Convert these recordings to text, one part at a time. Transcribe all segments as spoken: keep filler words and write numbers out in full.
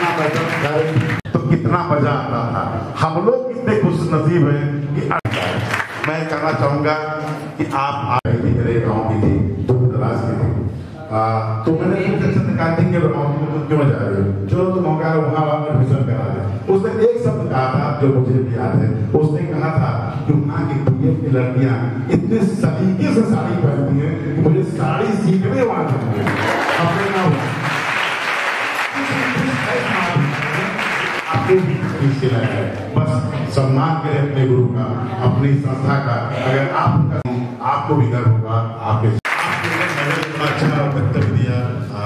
खाना बैठक तो कितना मजा आता था। हम लोग कितने खुश नसीब हैं कि मैं कहना चाहूंगा कि आप आ रही थी, मेरे गाँव की थी, दूर दराज की थी, तो मैंने कहा थी कि क्यों जा रहे हो, चलो तुम मौका वहाँ एडमिशन करा दे। उसने एक शब्द कहा था जो मुझे भी याद है, उसने कहा था कि वहाँ की पीएम की लड़कियां इतने सलीके से साड़ी पहनती हैं कि मुझे साड़ी सीखने वहाँ जाएंगे अपने नाम आपको भी पीछे लगा बस सम्मान करें अपने गुरु का, अपनी संस्था का। अगर आप आपको भी गर्व होगा, आपके अच्छा वक्तव्य दिया,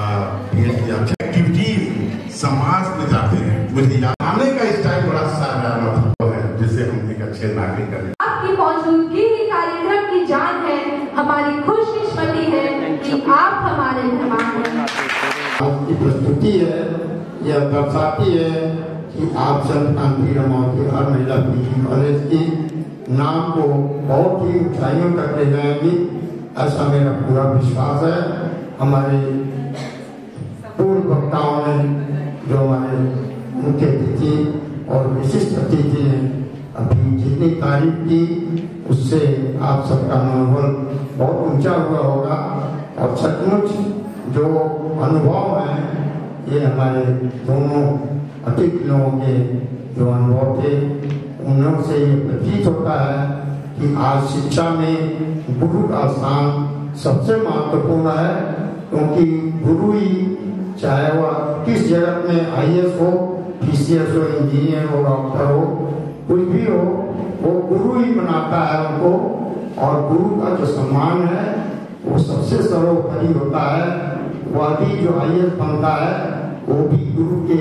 एक्टिविटीज समाज में जाते हैं, मुझे आने का स्टाइल बड़ा साधारण है जिससे हम एक अच्छे नागरिक करें। आपकी मौजूदगी ही कार्यक्रम की जान है, हमारी खुशकिस्मती है कि आप हमारे मेहमान हैं। आपकी प्रस्तुति है यह दर्शाती है कि आप संत कांति रामावत की हर महिला पीजी कॉलेज की नाम को बहुत ही ऊंचाइयों तक ले जाएंगी, ऐसा मेरा पूरा विश्वास है। हमारे पूर्व वक्ताओं ने जो हमारे मुख्य अतिथि और विशिष्ट अतिथि ने अभी जितनी तारीफ की, उससे आप सबका मनोबल बहुत ऊंचा हुआ होगा। और सचमुच जो अनुभव है ये हमारे दोनों अतिथि लोगों के जो अनुभव थे उनमें से ये प्रतीत होता है कि आज शिक्षा में गुरु का स्थान सबसे महत्वपूर्ण है, क्योंकि गुरु ही चाहे वह किस जगत में आई ए एस हो, पी सी एस हो, इंजीनियर हो, डॉक्टर हो, कुछ भी हो, वो गुरु ही बनाता है उनको। और गुरु का जो सम्मान है वो सबसे सर्वोपरि होता है। वह भी जो आई ए एस बनता है वो भी गुरु के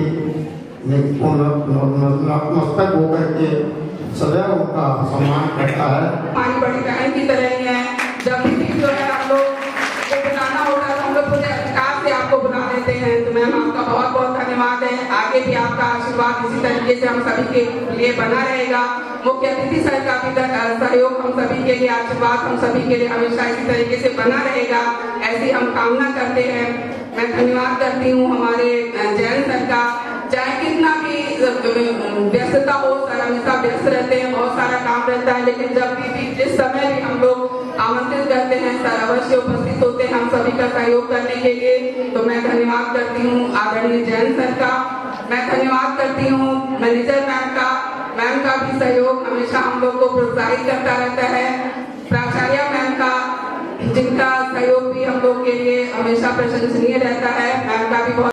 नतमस्तक होकर के सदैव उनका सम्मान करता है। हमारी बड़ी बहन की तरह ही है, जब भी जो है हम लोग को बुलाना होगा तो हम लोग पूरे अधिकार से आपको बुला लेते हैं। तो मैम आपका बहुत बहुत धन्यवाद है। आगे भी आपका आशीर्वाद इसी तरीके से हम सभी के लिए बना रहेगा। मुख्य अतिथि सर का भी सहयोग हम सभी के लिए, आशीर्वाद हम सभी के लिए हमेशा इसी तरीके से बना रहेगा, ऐसी हम कामना करते हैं। मैं धन्यवाद करती हूँ हमारे जैन सर का, चाहे कितना भी व्यस्तता हो, सर हमेशा व्यस्त रहते हैं, बहुत सारा काम रहता है, लेकिन जब भी, भी जिस समय भी हम लोग आमंत्रित करते हैं सर अवश्य उपस्थित होते हैं हम सभी का सहयोग करने के लिए। तो मैं धन्यवाद करती हूँ आदरणीय जैन सर का। मैं धन्यवाद करती हूँ मैनेजर मैम का, मैम का भी सहयोग हमेशा हम लोग को प्रोत्साहित करता रहता है। प्राचार्य मैम का, जिनका सहयोग भी हम लोग के लिए हमेशा प्रशंसनीय रहता है, मैम का भी बहुत